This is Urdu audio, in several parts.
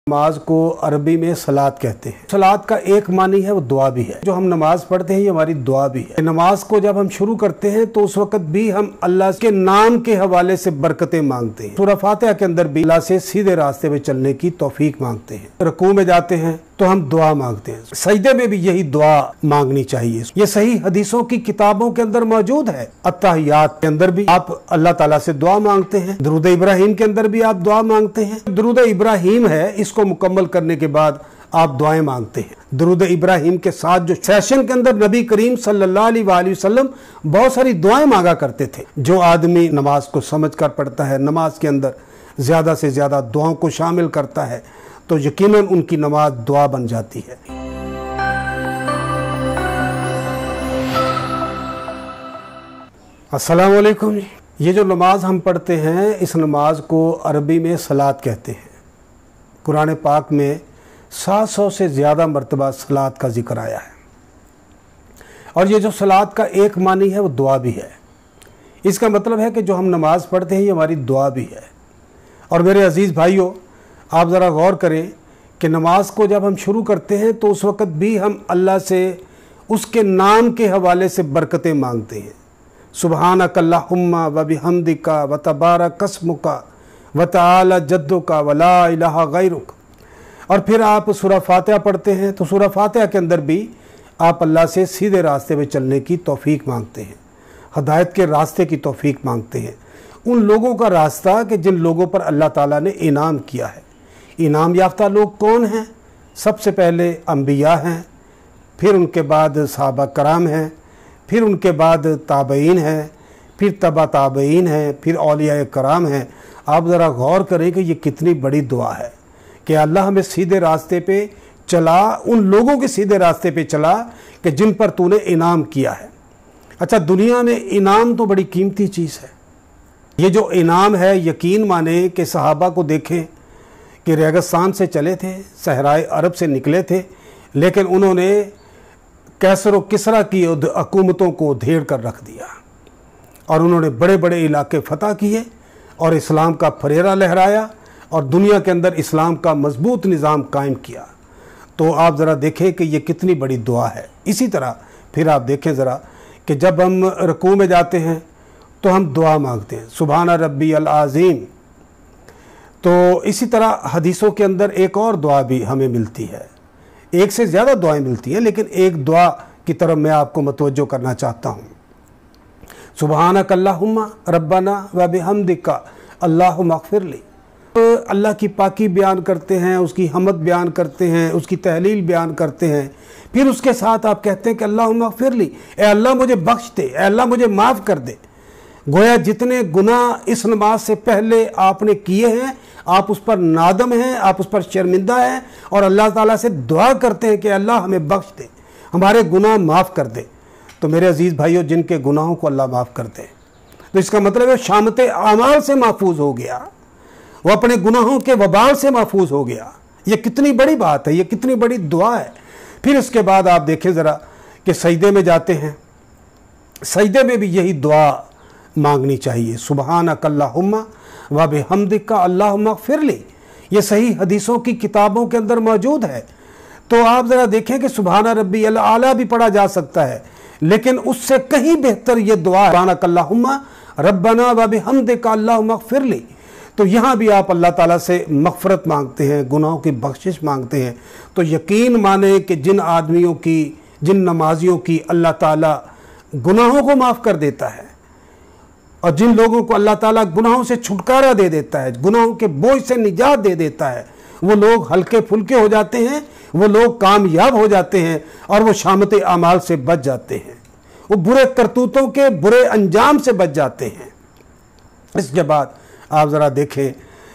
नमाज को अरबी में सलात कहते हैं। सलात का एक मानी है वो दुआ भी है। जो हम नमाज पढ़ते हैं ये हमारी दुआ भी है। नमाज को जब हम शुरू करते हैं तो उस वक्त भी हम अल्लाह के नाम के हवाले से बरकतें मांगते हैं। सूरह फातिहा के अंदर भी अल्लाह से सीधे रास्ते पे चलने की तौफीक मांगते हैं। रुकू में जाते हैं तो हम दुआ मांगते हैं। सजदे में भी यही दुआ मांगनी चाहिए। ये सही हदीसों की किताबों के अंदर मौजूद है। अत्तहियात के अंदर भी आप अल्लाह ताला से दुआ मांगते हैं। दुरूद इब्राहिम के अंदर भी आप दुआ मांगते हैं। दुरूद इब्राहिम है, इसको मुकम्मल करने के बाद आप दुआएं मांगते हैं। दुरूद इब्राहिम के साथ जो सेशन के अंदर नबी करीम सल्लल्लाहु अलैहि वसल्लम बहुत सारी दुआएं मांगा करते थे। जो आदमी नमाज को समझ कर पढ़ता है, नमाज के अंदर ज्यादा से ज्यादा दुआओं को शामिल करता है, तो यकीनन उनकी नमाज दुआ बन जाती है। अस्सलाम वालेकुम। ये जो नमाज हम पढ़ते हैं इस नमाज को अरबी में सलात कहते हैं। कुरान पाक में 700 से ज़्यादा मरतबा सलात का जिक्र आया है। और ये जो सलात का एक मानी है वो दुआ भी है। इसका मतलब है कि जो हम नमाज पढ़ते हैं ये हमारी दुआ भी है। और मेरे अज़ीज़ भाइयों, आप ज़रा गौर करें कि नमाज को जब हम शुरू करते हैं तो उस वक्त भी हम अल्लाह से उसके नाम के हवाले से बरकतें मांगते हैं। सुबहानक अल्लाहुम्मा व बिहम्दिका व तबारक अस्मुका व तआला जद्दुका व ला इलाहा गैरुक। और फिर आप सूरह फातिहा पढ़ते हैं तो सूरह फातिहा के अंदर भी आप अल्लाह से सीधे रास्ते पे चलने की तौफीक मांगते हैं, हदायत के रास्ते की तौफीक मांगते हैं। उन लोगों का रास्ता कि जिन लोगों पर अल्लाह ताला ने इनाम किया है। इनाम याफ्ता लोग कौन हैं? सबसे पहले अंबिया हैं, फिर उनके बाद सहाबा कराम हैं, फिर उनके बाद ताबईन हैं, फिर तबा ताबईन हैं, फिर औलिया कराम हैं। आप ज़रा गौर करें कि ये कितनी बड़ी दुआ है कि अल्लाह हमें सीधे रास्ते पे चला, उन लोगों के सीधे रास्ते पे चला कि जिन पर तूने इनाम किया है। अच्छा, दुनिया में इनाम तो बड़ी कीमती चीज़ है। ये जो इनाम है, यकीन माने कि सहाबा को देखें कि रेगिस्तान से चले थे, सहराए अरब से निकले थे, लेकिन उन्होंने कैसर व किसरा की हुकूमतों को धेड़ कर रख दिया और उन्होंने बड़े बड़े इलाके फतह किए और इस्लाम का फरेरा लहराया और दुनिया के अंदर इस्लाम का मजबूत निज़ाम कायम किया। तो आप ज़रा देखें कि ये कितनी बड़ी दुआ है। इसी तरह फिर आप देखें ज़रा कि जब हम रुकू में जाते हैं तो हम दुआ मांगते हैं, सुबहाना रब्बी अल आज़ीम। तो इसी तरह हदीसों के अंदर एक और दुआ भी हमें मिलती है। एक से ज़्यादा दुआएं मिलती हैं, लेकिन एक दुआ की तरफ मैं आपको मतवज्जो करना चाहता हूँ। सुबहानक अल्लाहुम्मा रब्बना व बिहम्दिका अल्लाहुम्मा अग़फ़िरली। अल्लाह की पाकी बयान करते हैं, उसकी हमद बयान करते हैं, उसकी तहलील बयान करते हैं। फिर उसके साथ आप कहते हैं कि अल्लाहुम्मा अग़फ़िरली, ए अल्लाह मुझे बख्श दे, ए अल्लाह मुझे माफ़ कर दे। गोया जितने गुनाह इस नमाज से पहले आपने किए हैं आप उस पर नादम हैं, आप उस पर शर्मिंदा हैं और अल्लाह ताला से दुआ करते हैं कि अल्लाह हमें बख्श दे, हमारे गुनाह माफ़ कर दे। तो मेरे अजीज़ भाइयों, जिनके गुनाहों को अल्लाह माफ़ कर दे तो इसका मतलब है शामते आमाल से महफूज हो गया, वो अपने गुनाहों के वबाल से महफूज हो गया। ये कितनी बड़ी बात है, ये कितनी बड़ी दुआ है। फिर इसके बाद आप देखें ज़रा कि सजदे में जाते हैं, सजदे में भी यही दुआ मांगनी चाहिए। सुबहानक अल्लाहुम्मा व बिहम्दिका अल्लाहुम्मा अग़फ़िरली। ये सही हदीसों की किताबों के अंदर मौजूद है। तो आप ज़रा देखें कि सुबहाना रब्बी अल आला भी पढ़ा जा सकता है, लेकिन उससे कहीं बेहतर ये दुआ सुबहानक अल्लाहुम्मा रब्बना व बिहम्दिका अल्लाहुम्मा अग़फ़िरली। तो यहाँ भी आप अल्लाह ताला से मग़फ़रत मांगते हैं, गुनाहों की बख्शिश मांगते हैं। तो यकीन माने कि जिन आदमियों की, जिन नमाजियों की अल्लाह ताला गुनाहों को माफ़ कर देता है और जिन लोगों को अल्लाह ताला गुनाहों से छुटकारा दे देता है, गुनाहों के बोझ से निजात दे देता है, वो लोग हल्के फुल्के हो जाते हैं, वो लोग कामयाब हो जाते हैं और वो शामते आमाल से बच जाते हैं, वो बुरे करतूतों के बुरे अंजाम से बच जाते हैं। इसके बाद आप ज़रा देखें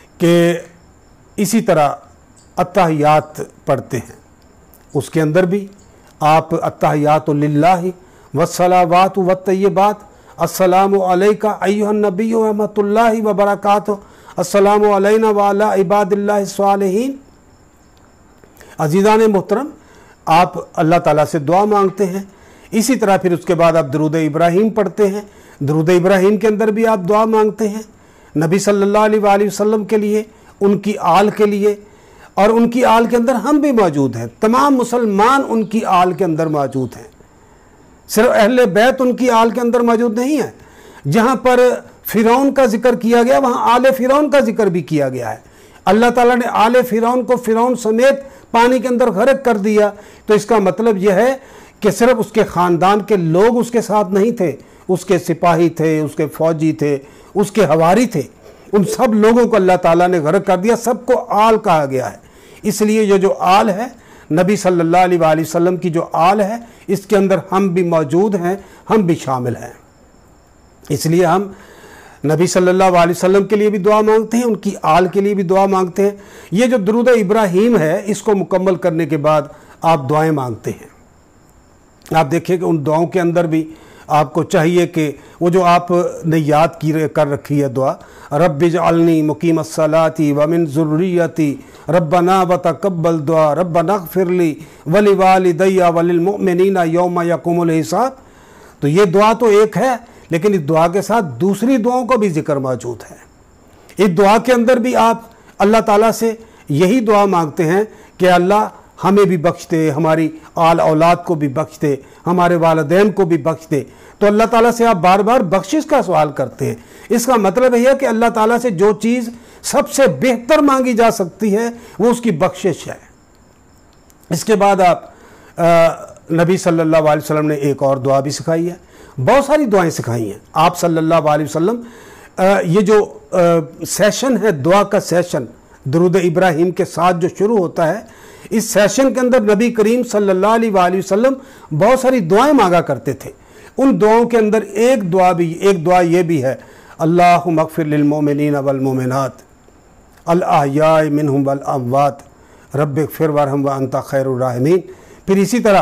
कि इसी तरह अत्तहियात पढ़ते हैं, उसके अंदर भी आप अत्तहियातु लिल्लाहि वस्सलावातु वत्तय्यिबात अस्सलामु अलैका अय्युहन नबिय्यु व रहमतुल्लाहि व बरकातुहू अस्सलामु अलैना व अला इबादिल्लाहि स्वालिहीन। अज़ीज़ान मोहतरम, आप अल्लाह ताला से दुआ मांगते हैं। इसी तरह फिर उसके बाद आप दुरूद इब्राहिम पढ़ते हैं। दुरूद इब्राहिम के अंदर भी आप दुआ मांगते हैं नबी सल्लल्लाहु अलैहि वसल्लम के लिए, उनकी आल के लिए, اور ان کی آل کے اندر ہم بھی موجود ہیں، تمام مسلمان ان کی آل کے اندر موجود ہیں، صرف اہل بیت ان کی آل کے اندر موجود نہیں ہے۔ جہاں پر فرعون کا ذکر کیا گیا وہاں آل فرعون کا ذکر بھی کیا گیا ہے۔ اللہ تعالیٰ نے آل فرعون کو فرعون سمیت پانی کے اندر غرق کر دیا، تو اس کا مطلب یہ ہے کہ صرف اس کے خاندان کے لوگ اس کے ساتھ نہیں تھے، اس کے سپاہی تھے، اس کے فوجی تھے، اس کے ہواری تھے، ان سب لوگوں کو اللہ تعالیٰ نے غرق کر دیا، سب کو آل کہا گیا ہے۔ اس لیے یہ جو آل ہے، نبی صلی اللہ علیہ وآلہ وسلم کی جو آل ہے، اس کے اندر ہم بھی موجود ہیں، ہم بھی شامل ہیں۔ اس لیے ہم نبی صلی اللہ علیہ وسلم کے لیے بھی دعا مانگتے ہیں، ان کی آل کے لیے بھی دعا مانگتے ہیں۔ یہ جو درود ابراہیم ہے، اس کو مکمل کرنے کے بعد آپ دعائیں مانگتے ہیں۔ آپ دیکھیں کہ ان دعاؤں کے اندر بھی آپ کو چاہیے کہ وہ جو آپ نے یاد کر رکھی ہے دعا، رب اجعلنی مقیم الصلاۃ ومن ذریتی ربنا وتقبل دعا ربنا اغفر لی ولوالدی وللمؤمنین یوم یقوم الحساب، تو یہ دعا تو ایک ہے، لیکن اس دعا کے ساتھ دوسری دعاؤں کا بھی ذکر موجود ہے۔ اس دعا کے اندر بھی آپ اللہ تعالیٰ سے یہی دعا مانگتے ہیں کہ اللہ ہمیں بھی بخش دے، ہماری آل اولاد کو بھی بخش دے، ہمارے والدین کو بھی بخش دے۔ تو اللہ تعالیٰ سے آپ بار بار بخشش کا سوال کرتے ہیں۔ اس کا مطلب یہ ہے کہ اللہ تعالیٰ سے جو چیز سب سے بہتر مانگی جا سکتی ہے وہ اس کی بخشش ہے۔ اس کے بعد آپ نبی صلی اللہ علیہ وسلم نے ایک اور دعا بھی سکھائی ہے، بہت ساری دعائیں سکھائی ہیں آپ صلی اللہ علیہ وسلم۔ یہ جو سیشن ہے، دعا کا سیشن درود ابراہیم کے ساتھ جو شروع ہوتا ہے، اس سیشن کے اندر نبی کریم صلی اللہ علیہ وآلہ وسلم بہت ساری دعائیں مانگا کرتے تھے۔ ان دعاؤں کے اندر ایک دعا یہ بھی ہے، اللہم اغفر للمؤمنین والمؤمنات الاحیاء منہم والاموات رب اغفر وارحم وانت خیر الراحمین۔ پھر اسی طرح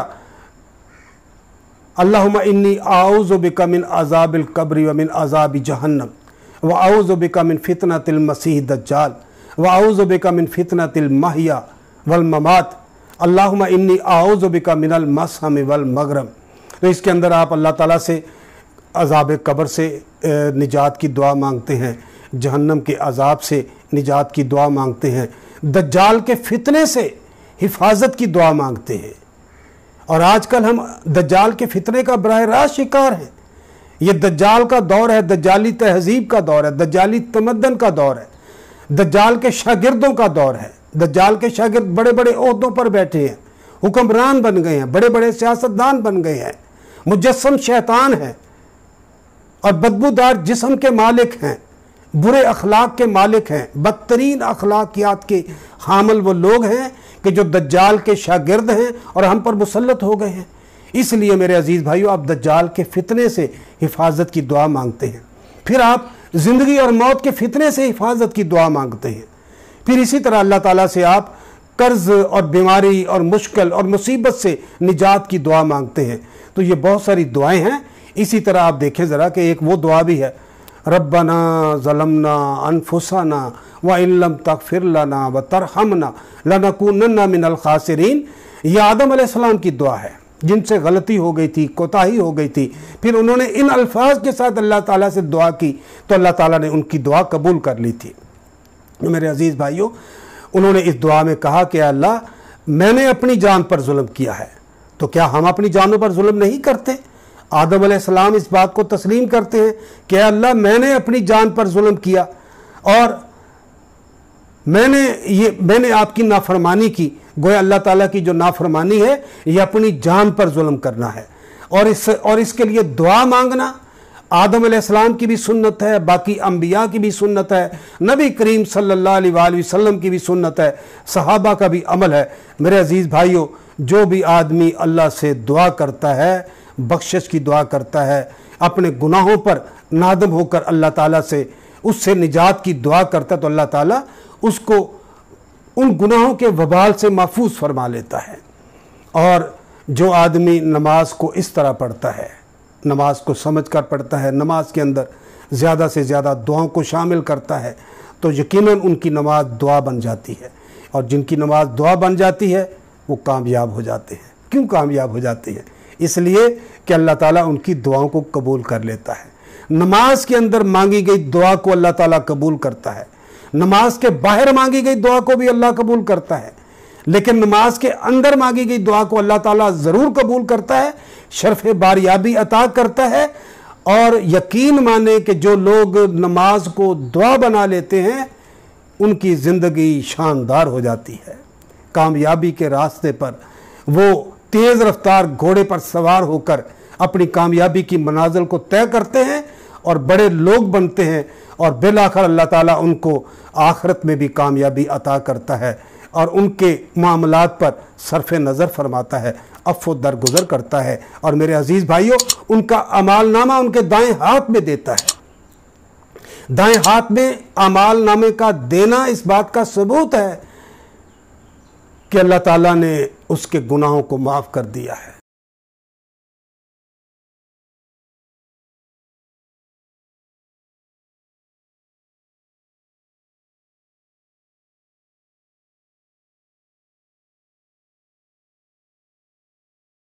اللہم انی اعوذ بک من عذاب القبر ومن عذاب جہنم واعوذ بک من فتنۃ المسیح الدجال واعوذ بک من فتنۃ المحیا والممات اللہم انی اعوذ بک من المسحم والمغرم۔ تو اس کے اندر آپ اللہ تعالیٰ سے عذاب قبر سے نجات کی دعا مانگتے ہیں، جہنم کے عذاب سے نجات کی دعا مانگتے ہیں، دجال کے فتنے سے حفاظت کی دعا مانگتے ہیں۔ اور آج کل ہم دجال کے فتنے کا براہ راست شکار ہیں۔ یہ دجال کا دور ہے، دجالی تہذیب کا دور ہے، دجالی تمدن کا دور ہے، دجال کے شاگردوں کا دور ہے۔ دجال کے شاگرد بڑے بڑے عہدوں پر بیٹھے ہیں، حکمران بن گئے ہیں، بڑے بڑے سیاستدان بن گئے ہیں، مجسم شیطان ہیں اور بدبودار جسم کے مالک ہیں، برے اخلاق کے مالک ہیں، بدترین اخلاقیات کے حامل وہ لوگ ہیں کہ جو دجال کے شاگرد ہیں اور ہم پر مسلط ہو گئے ہیں۔ اس لیے میرے عزیز بھائیو، آپ دجال کے فتنے سے حفاظت کی دعا مانگتے ہیں، پھر آپ زندگی اور موت کے فتنے سے حفاظت کی دعا مانگتے ہیں، پھر اسی طرح اللہ تعالیٰ سے آپ قرض اور بیماری اور مشکل اور مصیبت سے نجات کی دعا مانگتے ہیں۔ تو یہ بہت ساری دعائیں ہیں۔ اسی طرح آپ دیکھیں ذرا کہ ایک وہ دعا بھی ہے، ربنا ظلمنا انفسنا وان لم تغفر لنا وترحمنا لنکونن من الخاسرین۔ یہ آدم علیہ السلام کی دعا ہے، جن سے غلطی ہو گئی تھی، کوتاہی ہو گئی تھی، پھر انہوں نے ان الفاظ کے ساتھ اللہ تعالیٰ سے دعا کی تو اللہ تعالیٰ نے ان کی دعا قبول کر لی تھی۔ میرے عزیز بھائیوں، انہوں نے اس دعا میں کہا کہ اللہ میں نے اپنی جان پر ظلم کیا ہے، تو کیا ہم اپنی جانوں پر ظلم نہیں کرتے؟ آدم علیہ السلام اس بات کو تسلیم کرتے ہیں کہ اللہ میں نے اپنی جان پر ظلم کیا اور میں نے آپ کی نافرمانی کی۔ گویا اللہ تعالیٰ کی جو نافرمانی ہے یہ اپنی جان پر ظلم کرنا ہے، اور اس کے لیے دعا مانگنا آدم علیہ السلام کی بھی سنت ہے، باقی انبیاء کی بھی سنت ہے، نبی کریم صلی اللہ علیہ وآلہ وسلم کی بھی سنت ہے، صحابہ کا بھی عمل ہے۔ میرے عزیز بھائیوں، جو بھی آدمی اللہ سے دعا کرتا ہے، بخشش کی دعا کرتا ہے، اپنے گناہوں پر نادم ہو کر اللہ تعالیٰ سے اس سے نجات کی دعا کرتا ہے، تو اللہ تعالیٰ اس کو ان گناہوں کے وبال سے محفوظ فرما لیتا ہے۔ اور جو آدمی نماز کو اس طرح پڑھتا ہے، نماز کو سمجھ کر پڑھتا ہے، نماز کے اندر زیادہ سے زیادہ دعاؤں کو شامل کرتا ہے، تو یقیناً ان کی نماز دعا بن جاتی ہے، اور جن کی نماز دعا بن جاتی ہے وہ کامیاب ہو جاتے ہیں۔ کیوں کامیاب ہو جاتے ہیں؟ اس لیے کہ اللہ تعالیٰ ان کی دعاؤں کو قبول کر لیتا ہے۔ نماز کے اندر مانگی گئی دعا کو اللہ تعالیٰ قبول کرتا ہے، نماز کے باہر مانگی گئی دعا کو بھی اللہ قبول کرتا ہے، لیکن نماز کے اندر مانگی گئی دعا کو اللہ تعالیٰ ضرور قبول کرتا ہے، شرف باریابی عطا کرتا ہے۔ اور یقین مانے کہ جو لوگ نماز کو دعا بنا لیتے ہیں ان کی زندگی شاندار ہو جاتی ہے، کامیابی کے راستے پر وہ تیز رفتار گھوڑے پر سوار ہو کر اپنی کامیابی کی منازل کو طے کرتے ہیں اور بڑے لوگ بنتے ہیں، اور بالآخر اللہ تعالیٰ ان کو آخرت میں بھی کامیابی عطا کرتا ہے اور ان کے معاملات پر صرف نظر فرماتا ہے، عفو درگزر کرتا ہے، اور میرے عزیز بھائیوں ان کا اعمال نامہ ان کے دائیں ہاتھ میں دیتا ہے۔ دائیں ہاتھ میں اعمال نامے کا دینا اس بات کا ثبوت ہے کہ اللہ تعالیٰ نے اس کے گناہوں کو معاف کر دیا ہے۔